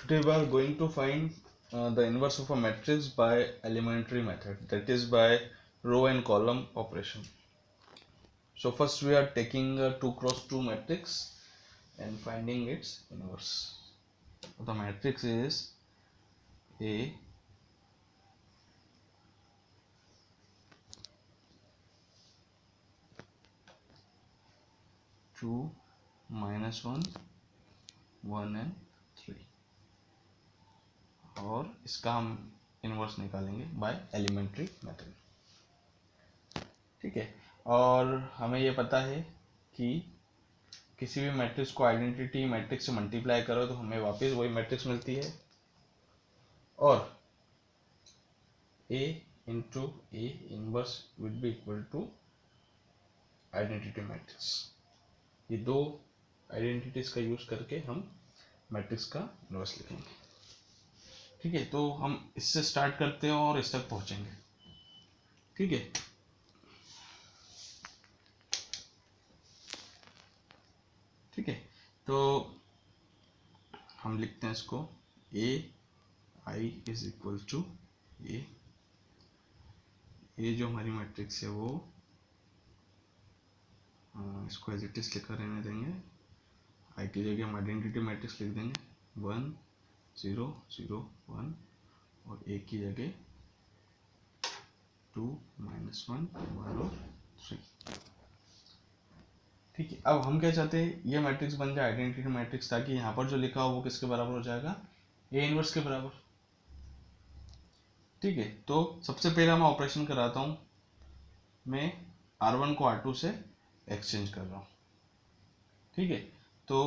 Today we are going to find the inverse of a matrix by elementary method, that is by row and column operation. So first we are taking a 2 cross 2 matrix and finding its inverse. The matrix is A 2 minus 1 1 and 3 और इसका हम inverse निकालेंगे bye elementary method. ठीक है, और हमें ये पता है कि किसी भी मैट्रिक्स को आइडेंटिटी मैट्रिक्स से मल्टीप्लाई करो तो हमें वापस वही मैट्रिक्स मिलती है, और A into A inverse will be equal to identity matrix. ये दो आइडेंटिटीज का यूज करके हम मैट्रिक्स का इनवर्स लिखेंगे। ठीक है, तो हम इससे स्टार्ट करते हैं और इस तक पहुंचेंगे। ठीक है, ठीक है, तो हम लिखते हैं इसको A I is equal to A. जो हमारी मैट्रिक्स है वो इसको एज इट इज लिखा रहने देंगे। आई की जगह हम आइडेंटिटी मैट्रिक्स लिख देंगे 1 0 0 1, और ए की जगह 2 minus 1 1 और 3। ठीक है, अब हम क्या चाहते हैं, ये मैट्रिक्स बन जाए आइडेंटिटी मैट्रिक्स, ताकि यहाँ पर जो लिखा हो वो किसके बराबर हो जाएगा, ए इनवर्स के बराबर। ठीक है, तो सबसे पहले मैं ऑपरेशन कराता हूँ, मैं R1 को R2 से एक्सचेंज कर रहा हूँ। ठीक है, तो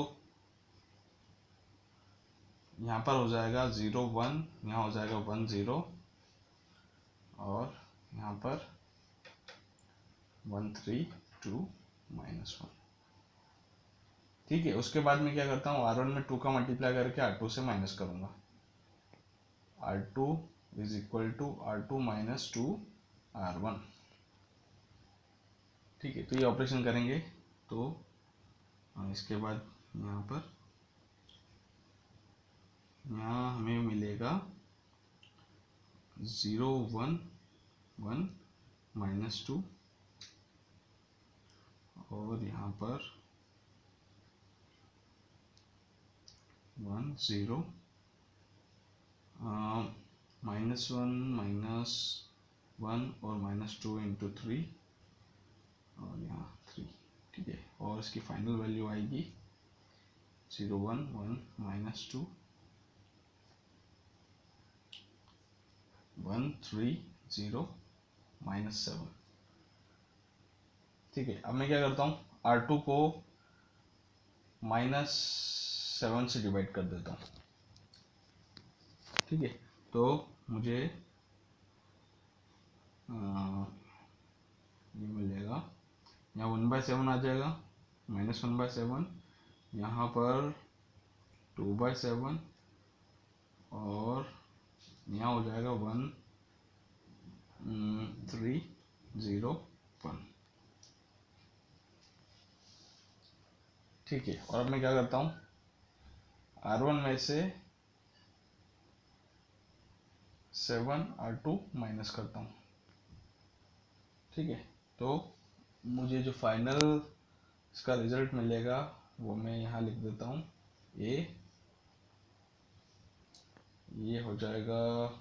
यहाँ पर हो जाएगा 0 1, यहाँ हो जाएगा 1 0, और यहाँ पर 1 3 2 minus 1। ठीक है, उसके बाद मैं क्या करता हूँ, R1 में 2 का मल्टीप्लाई करके R2 से माइनस करूंगा। R2 is equal to R2 minus 2 R1। ठीक है, तो ये ऑपरेशन करेंगे तो इसके बाद यहाँ हमें मिलेगा 0 1 1 माइनस 2, और यहाँ पर 1 0 माइनस 1 माइनस 1 और माइनस 2 इंटू 3, और यहाँ 3। ठीक है, और इसकी फाइनल वैल्यू आएगी 0 1 1 माइनस 2 1 3 0 माइनस 7। ठीक है, अब मैं क्या करता हूँ, R2 को -7 से डिवाइड कर देता हूँ। ठीक है, तो मुझे ये मिलेगा, यहाँ 1/7 आ जाएगा, -1/7, यहाँ पर 2/7, और यहाँ हो जाएगा 1 3 0 1। ठीक है, और अब मैं क्या करता हूँ, R1 में से 7 R2 माइनस करता हूँ। ठीक है, तो मुझे जो फाइनल इसका रिजल्ट मिलेगा वो मैं यहाँ लिख देता हूँ, ये हो जाएगा,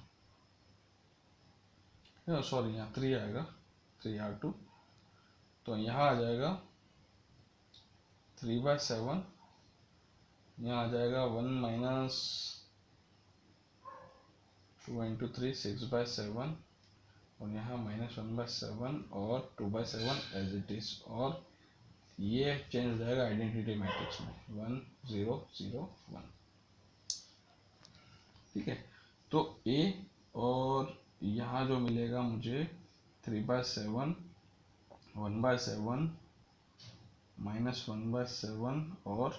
सॉरी यहाँ 3 आएगा, 3 R2, तो यहाँ आ जाएगा 3/7, यहाँ आ जाएगा 1 माइनस 2 इंटू 3 6/7, और यहाँ -1/7 और 2/7 एज इट इज, और ये चेंज हो जाएगा आइडेंटिटी मैट्रिक्स में 1 0 0 1। ठीक है, तो A, और यहाँ जो मिलेगा मुझे 3/7 1/7 -1/7 और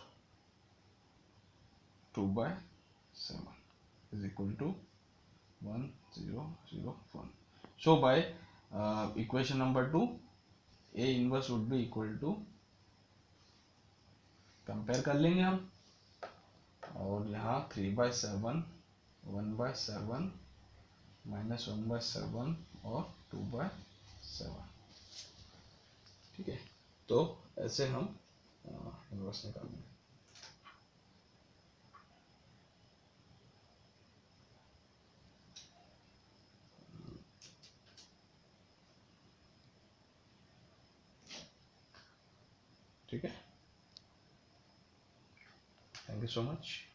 2/7 is equal to 1 0 0 1। So by equation number 2, A inverse would be equal to, compare कर लेंगे हम, और और यहाँ 3/7, 1/7, -1/7 और 2/7। ठीक है, तो ऐसे हम इनवर्स निकालेंगे। ठीक है, थैंक यू सो मच।